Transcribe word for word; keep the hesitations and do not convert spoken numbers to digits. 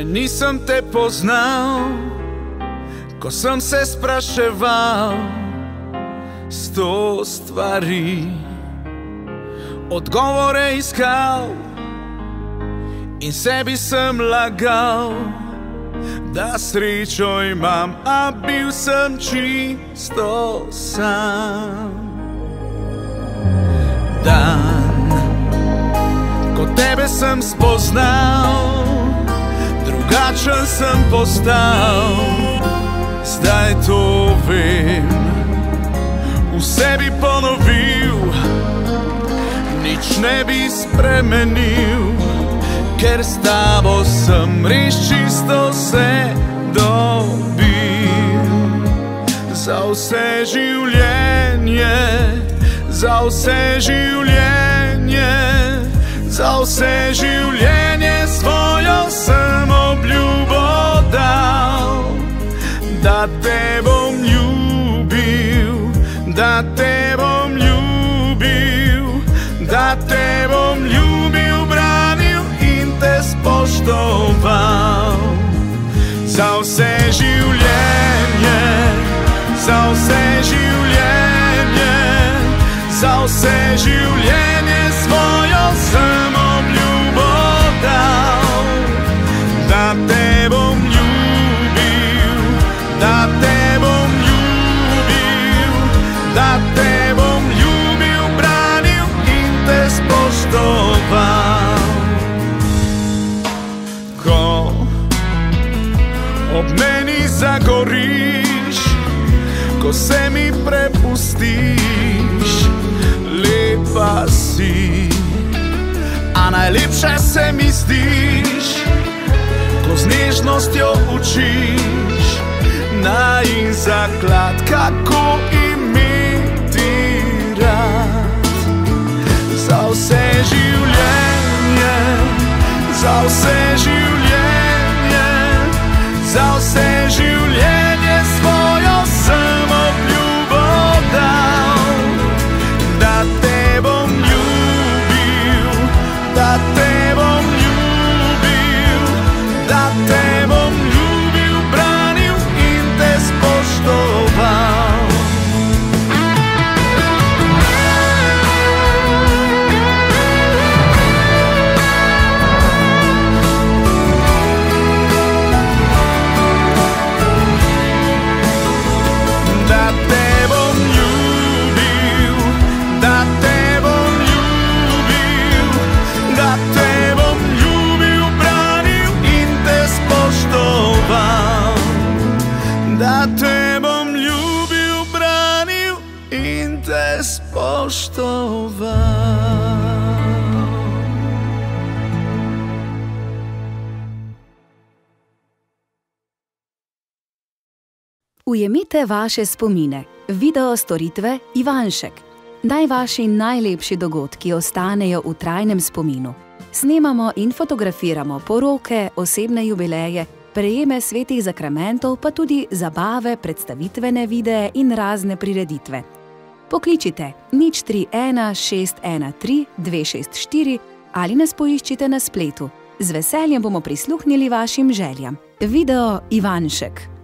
nisem te poznal, ko sem se spraševal sto stvari, odgovore iskal in sebi sem lagal, da srečo imam, a bil sem čisto sam. Dan, ko tebe sem spoznal, drugačen sem postal. Zdaj to vem, v sebi ponovil, nič ne bi spremenil, ker s tabo sem res čisto se dobil. Za vse življenje, za vse življenje, za vse življenje svojo sem obljubo dal, da te bom ljubil, da te bom ljubil, da te bom ljubil, branil in te spoštoval. Za vse življenje, za vse življenje, za vse življenje svojo sem obljubo dal, da te bom ljubil, da te bom ljubil, da te bom ljubil, branil in te spoštoval. Ko ob meni zagoriš, ko se mi prepustiš, lepa si, a najlepša se mi zdiš, ko z nežnostjo učiš na in zaklad, kako imeti rad. Za vse življenje, za vse življenje, za vse življenje svojo sem obljubo dal, da te bom ljubil, da te bom ljubil, da te bom ljubil, branil in te spoštoval. Da te bom ljubil, branil in te spoštoval. Ujemite vaše spomine. Video storitve Ivanšek. Naj vaši najlepši dogodki ostanejo v trajnem spominu. Snemamo in fotografiramo poroke, osebne jubileje, prejeme svetih zakramentov, pa tudi zabave, predstavitvene videe in razne prireditve. Pokličite nič tri ena šest ena tri dve šest štiri ali nas poiščite na spletu. Z veseljem bomo prisluhnili vašim željam. Video Ivanšek.